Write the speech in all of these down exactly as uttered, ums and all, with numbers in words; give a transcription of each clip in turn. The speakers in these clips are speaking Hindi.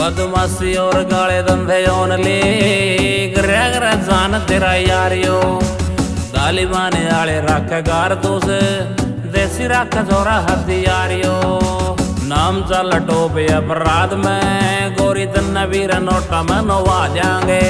बदमाशी और गाले धंधे ओनली गरे गरे जान तेरा यारियो तालिबान आले रखे कारतूस देसी रखे जोरा हथियारियो नाम चल टोपे अपराध में गोरी तन्ना वीर नोटा में नवा जाएंगे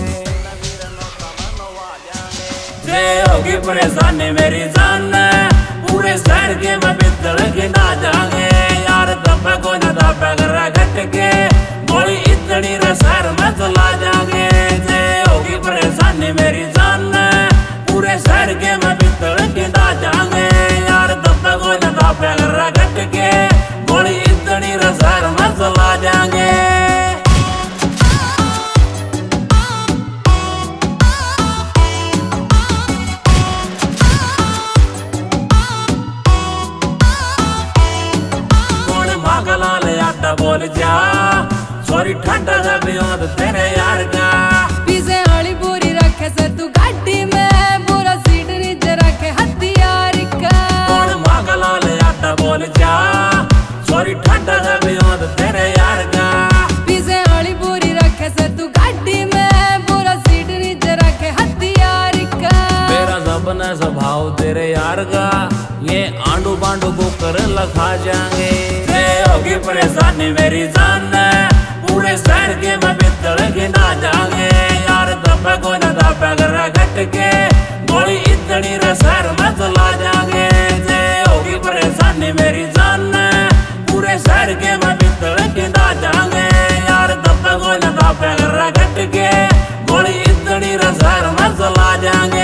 जे होगी परेशानी मेरी जान पूरे शहर के मैं पित्तल के ना जाएंगे यार दबे को न दबे कर घट के गोली इतनी रे शहर में चला जाएंगे जे होगी परेशानी मेरी जान पूरे शहर के मैं पित्तल के ना जाएंगे यार दबे को न दबे कर घट के गोली इतनी रे शहर में चला जाएंगे बोल जा सॉरी ठंडा जा बियोद तेरे यार का पीछे वाली पूरी रखे से तू गाड़ी में पूरा सीट नीचे रखे हथियार का कौन मागला ले आटा बोल जा सॉरी ठंडा जा बियोद तेरे यार का पीछे वाली पूरी रखे से तू गाड़ी में पूरा सीट नीचे रखे हथियार का मेरा सबने स्वभाव तेरे यार का ये आंडू बांडू को कर लखा जाएंगे होगी परेशानी मेरी जान पूरे शहर के मैं पित्तल के ना जाएंगे यार दबे को न दबे कर घट के गोली इतनी रे शहर में चला जाएंगे जे होगी परेशानी मेरी जान पूरे शहर के मैं पित्तल के ना जाएंगे यार दबे को न दबे कर घट के गोली इतनी रे शहर में चला जाएंगे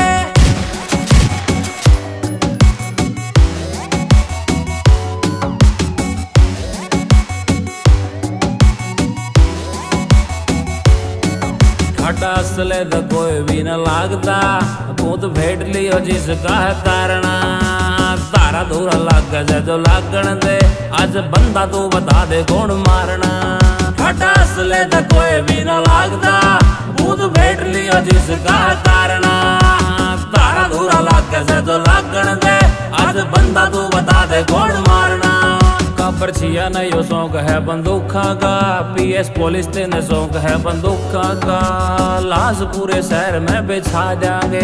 असले तो कोई भी न लागता तू तो भेट लियो जिसका है तारना तारा धूरा लाग जा जो लागण दे आज बंदा तू बता दे कौन मारना फटा असले तो कोई भी न लागता तू तो भेट लियो जिसका है तारना तारा धूरा लाग जा जो लागण दे आज बंदा तू बता दे कौन मारना पर छिया न यो शौक है बंदूका का पीएस पोलिस्ट ने शौक है बंदूका का लाश पूरे शहर में बिछा जाएंगे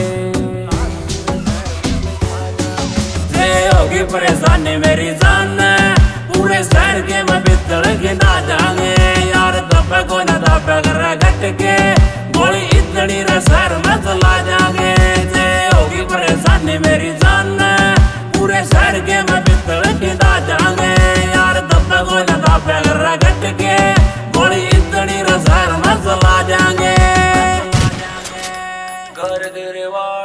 जे होगी परेशानी मेरी जान पूरे शहर के मैं पित्तल के ना जाएंगे यार दबे को न दबे कर घट के गोली इतनी रे शहर में चला जाएंगे जे होगी परेशानी मेरी जान पूरे शहर के मैं पित्तल के ना जाएंगे यार दबे को न दबे कर घट के गोली इतनी रे शहर में चला जाएंगे घर गिरवा